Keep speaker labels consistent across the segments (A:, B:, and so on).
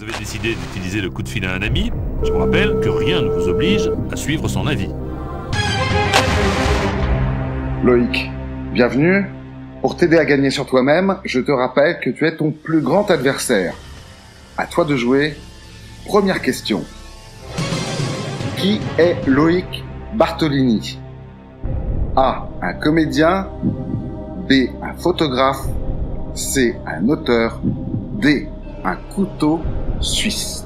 A: avez décidé d'utiliser le coup de fil à un ami, je vous rappelle que rien ne vous oblige à suivre son avis.
B: Loïc, bienvenue. Pour t'aider à gagner sur toi-même, je te rappelle que tu es ton plus grand adversaire. À toi de jouer. Première question. Qui est Loïc Bartolini? A. Un comédien. B. Un photographe. C. Un auteur. D. Un couteau suisse.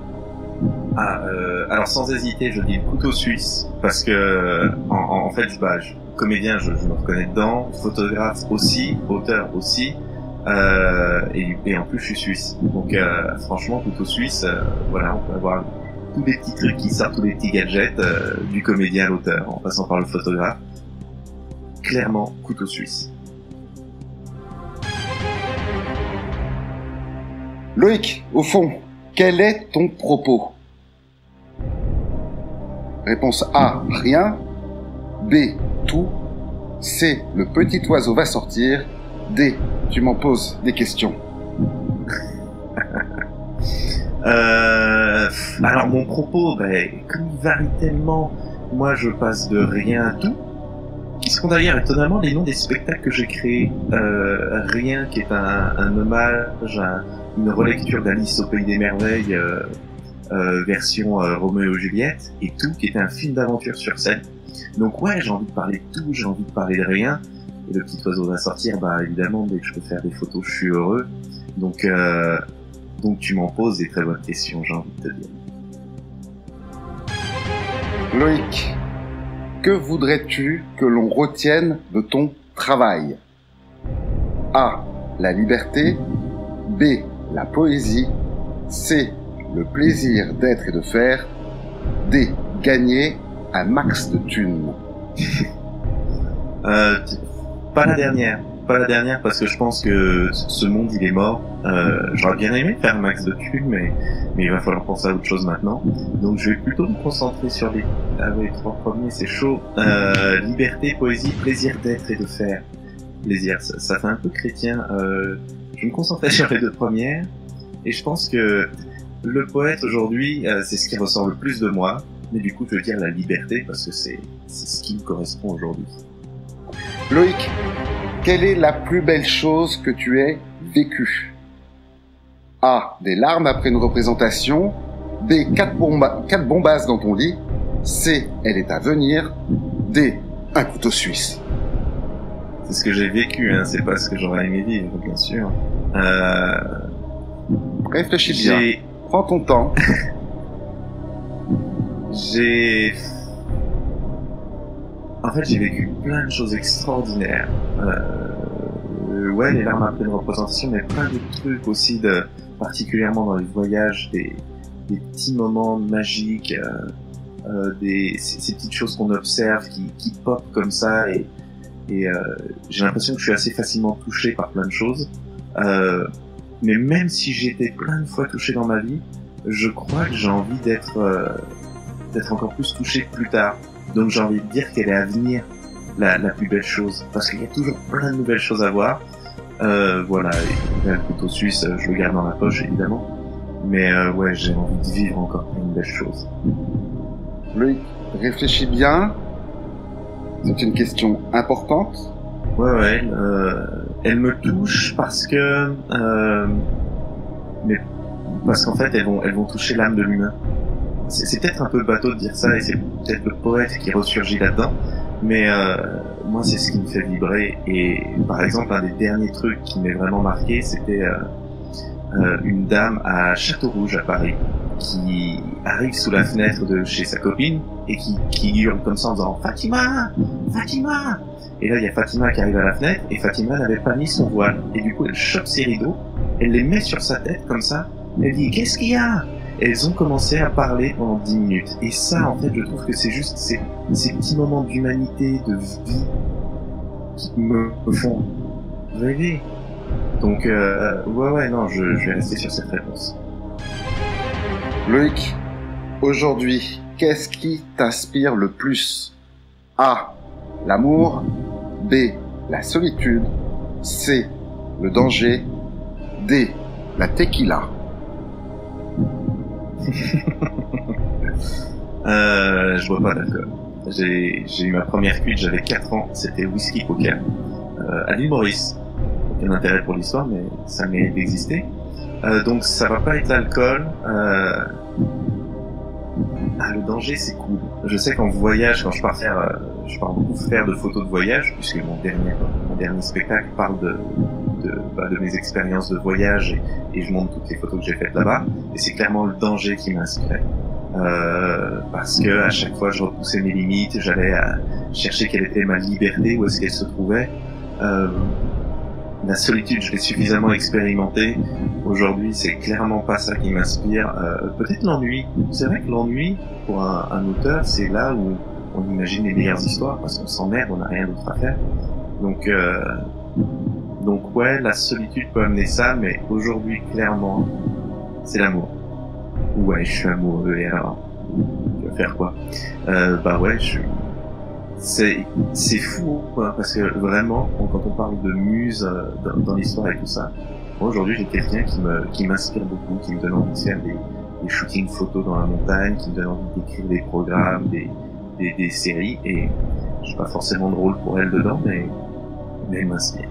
C: Alors sans hésiter, je dis le couteau suisse parce que en fait, comédien, je me reconnais dedans, photographe aussi, auteur aussi, et en plus je suis suisse. Donc franchement, couteau suisse, voilà, on peut avoir tous les petits trucs qui sortent, tous les petits gadgets du comédien à l'auteur, en passant par le photographe. Clairement, couteau suisse.
B: Loïc, au fond, quel est ton propos? Réponse A, rien. B, tout. C, le petit oiseau va sortir. D, tu m'en poses des questions.
C: Alors mon propos, comme il varie tellement, moi je passe de rien à tout. Qui sont d'ailleurs étonnamment les noms des spectacles que j'ai créés. Rien qui est un hommage à une relecture d'Alice au Pays des Merveilles, version Roméo et Juliette, et Tout qui était un film d'aventure sur scène. Donc ouais, j'ai envie de parler de tout, j'ai envie de parler de rien. Et le petit oiseau va sortir, évidemment, dès que je peux faire des photos, je suis heureux. Donc tu m'en poses des très bonnes questions, j'ai envie de te dire.
B: Loïc, que voudrais-tu que l'on retienne de ton travail? A. La liberté. B. La poésie. C. Le plaisir d'être et de faire. D. Gagner un max de thunes.
C: Pas la dernière. Pas la dernière parce que je pense que ce monde il est mort. J'aurais bien aimé faire un max de thunes, mais il va falloir penser à autre chose maintenant. Donc je vais plutôt me concentrer sur les trois premiers, c'est chaud. Liberté, poésie, plaisir d'être et de faire. Plaisir, ça fait un peu chrétien. Je vais me concentrer sur les deux premières. Et je pense que le poète aujourd'hui, c'est ce qui ressort le plus de moi. Mais du coup, je veux dire la liberté parce que c'est ce qui me correspond aujourd'hui.
B: Loïc, quelle est la plus belle chose que tu aies vécue? A. Des larmes après une représentation. B. 4 bombasses dans ton lit. C. Elle est à venir. D. Un couteau suisse.
C: C'est ce que j'ai vécu, hein, c'est pas ce que j'aurais aimé vivre, bien sûr.
B: Réfléchis bien. Prends ton temps.
C: En fait, j'ai vécu plein de choses extraordinaires. Ouais, les larmes après une représentation, mais plein de trucs aussi, particulièrement dans les voyages, des petits moments magiques, ces petites choses qu'on observe qui pop comme ça, et j'ai l'impression que je suis assez facilement touché par plein de choses. Mais même si j'ai été plein de fois touché dans ma vie, je crois que j'ai envie d'être encore plus touché plus tard. Donc j'ai envie de dire qu'elle est à venir, la plus belle chose, parce qu'il y a toujours plein de nouvelles choses à voir. Voilà, et le couteau suisse, je le garde dans la poche évidemment, mais ouais, j'ai envie de vivre encore plein de belles choses.
B: Loïc, réfléchis bien. C'est une question importante.
C: Ouais, elle me touche parce que, mais parce qu'en fait elles vont toucher l'âme de l'humain. C'est peut-être un peu bateau de dire ça, et c'est peut-être le poète qui ressurgit là-dedans, mais moi c'est ce qui me fait vibrer. Et par exemple, un des derniers trucs qui m'est vraiment marqué, c'était une dame à Château-Rouge à Paris qui arrive sous la fenêtre de chez sa copine et qui hurle comme ça en disant Fatima, Fatima. Et là il y a Fatima qui arrive à la fenêtre, et Fatima n'avait pas mis son voile, et du coup elle chope ses rideaux, elle les met sur sa tête comme ça, elle dit qu'est-ce qu'il y a? Et elles ont commencé à parler pendant 10 minutes. Et ça, en fait, je trouve que c'est juste ces petits moments d'humanité, de vie, qui me font rêver. Donc, ouais, non, je vais rester sur cette réponse.
B: Loïc, aujourd'hui, qu'est-ce qui t'inspire le plus? A. L'amour. B. La solitude. C. Le danger. D. La tequila.
C: Je bois pas d'alcool. J'ai eu ma première cuite, j'avais 4 ans, c'était whisky coca. À l'île Maurice. Aucun intérêt pour l'histoire, mais ça mérite d'exister. Donc ça va pas être l'alcool. Le danger c'est cool. Je sais qu'en voyage, quand je pars beaucoup faire de photos de voyage, puisque mon dernier spectacle parle de mes expériences de voyage et je montre toutes les photos que j'ai faites là-bas. Et c'est clairement le danger qui m'a inspiré. Parce que à chaque fois je repoussais mes limites, j'allais chercher quelle était ma liberté, où est-ce qu'elle se trouvait. La solitude, je l'ai suffisamment expérimenté. Aujourd'hui, c'est clairement pas ça qui m'inspire. Peut-être l'ennui. C'est vrai que l'ennui, pour un auteur, c'est là où on imagine les meilleures histoires, parce qu'on s'emmerde, on n'a rien d'autre à faire. Donc ouais, la solitude peut amener ça, mais aujourd'hui, clairement, c'est l'amour. Ouais, je suis amoureux, et alors, je vais faire quoi? Ouais, c'est fou, quoi, parce que vraiment, quand on parle de muse dans l'histoire et tout ça, moi aujourd'hui j'ai quelqu'un qui m'inspire beaucoup, qui me donne envie de faire des shootings photos dans la montagne, qui me donne envie d'écrire des programmes, des séries, et je suis pas forcément de rôle pour elle dedans, mais elle m'inspire.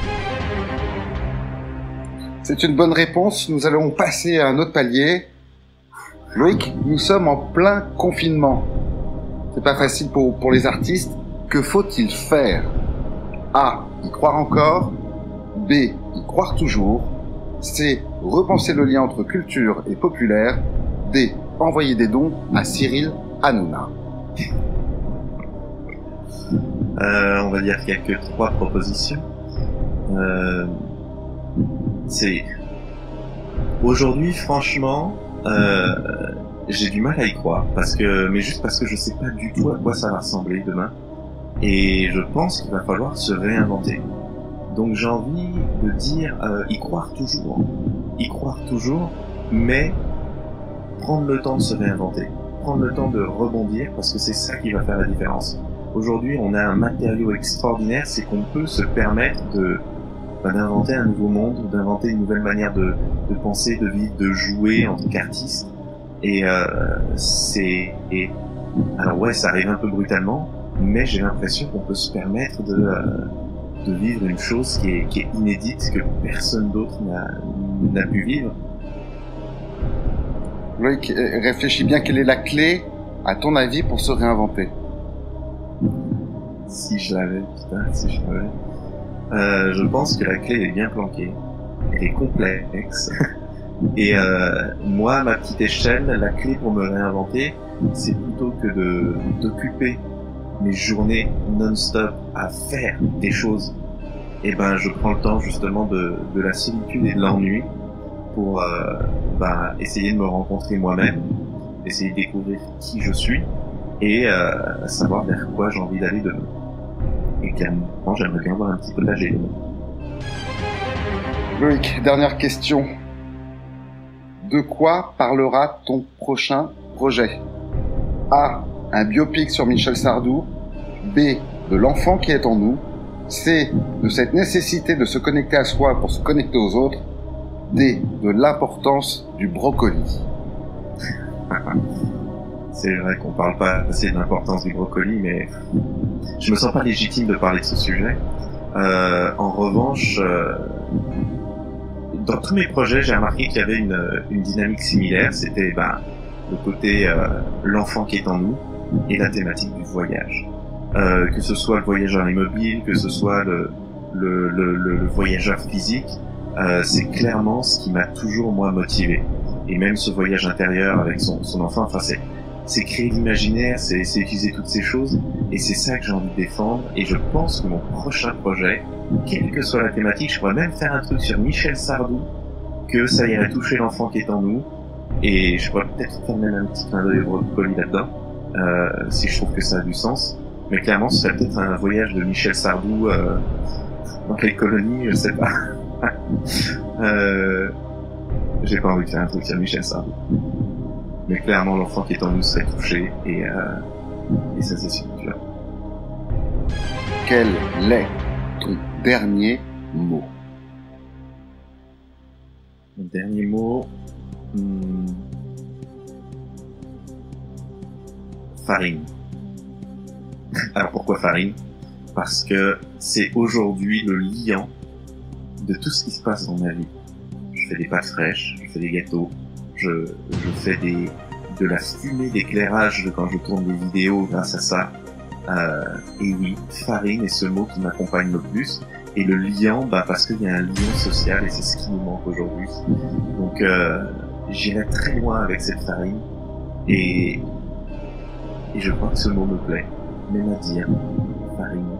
B: C'est une bonne réponse. Nous allons passer à un autre palier. Loïc, nous sommes en plein confinement. C'est pas facile pour les artistes. Que faut-il faire? A. Y croire encore. B. Y croire toujours. C. Repenser le lien entre culture et populaire. D. Envoyer des dons à Cyril Hanouna.
C: On va dire qu'il n'y a que 3 propositions. Aujourd'hui, franchement, j'ai du mal à y croire, mais juste parce que je sais pas du tout à quoi ça va ressembler demain, et je pense qu'il va falloir se réinventer. Donc j'ai envie de dire y croire toujours, mais prendre le temps de se réinventer, prendre le temps de rebondir, parce que c'est ça qui va faire la différence. Aujourd'hui, on a un matériau extraordinaire, c'est qu'on peut se permettre d'inventer un nouveau monde, d'inventer une nouvelle manière de penser, de vivre, de jouer en tant qu'artiste. Et alors ouais, ça arrive un peu brutalement, mais j'ai l'impression qu'on peut se permettre de vivre une chose qui est inédite, que personne d'autre n'a pu vivre.
B: Loïc, réfléchis bien, quelle est la clé, à ton avis, pour se réinventer?
C: Si je l'avais. Je pense que la clé est bien planquée, elle est complexe. Et moi, à ma petite échelle, la clé pour me réinventer, c'est plutôt que d'occuper mes journées non-stop à faire des choses. Et je prends le temps justement de la solitude et de l'ennui pour essayer de me rencontrer moi-même, essayer de découvrir qui je suis et savoir vers quoi j'ai envie d'aller demain. Et clairement, j'aimerais bien avoir un petit potager demain.
B: Loïc, dernière question. De quoi parlera ton prochain projet? A. Un biopic sur Michel Sardou. B. De l'enfant qui est en nous. C. De cette nécessité de se connecter à soi pour se connecter aux autres. D. De l'importance du brocoli.
C: C'est vrai qu'on parle pas assez de l'importance du brocoli, mais je me sens pas légitime de parler de ce sujet. En revanche, dans tous mes projets, j'ai remarqué qu'il y avait une dynamique similaire. C'était le côté l'enfant qui est en nous et la thématique du voyage. Que ce soit le voyageur immobile, que ce soit le voyageur physique, c'est clairement ce qui m'a toujours moi motivé. Et même ce voyage intérieur avec son enfant, c'est créer l'imaginaire, c'est utiliser toutes ces choses, et c'est ça que j'ai envie de défendre. Et je pense que mon prochain projet, quelle que soit la thématique, je pourrais même faire un truc sur Michel Sardou, que ça irait toucher l'enfant qui est en nous, et je pourrais peut-être faire même un petit clin d'œil au brocoli là-dedans, si je trouve que ça a du sens. Mais clairement, ce serait peut-être un voyage de Michel Sardou dans les colonies, je sais pas. J'ai pas envie de faire un truc sur Michel Sardou. Mais clairement, l'enfant qui est en nous serait touché, et ça c'est sûr.
B: Quel est ton dernier mot?
C: Mon dernier mot... farine. Alors pourquoi farine? Parce que c'est aujourd'hui le liant de tout ce qui se passe dans ma vie. Je fais des pâtes fraîches, je fais des gâteaux, je fais de la fumée d'éclairage de quand je tourne des vidéos grâce à ça. Et oui, farine est ce mot qui m'accompagne le plus. Et le liant, parce qu'il y a un lien social et c'est ce qui nous manque aujourd'hui. Donc j'irai très loin avec cette farine et je crois que ce mot me plaît, même à dire, farine.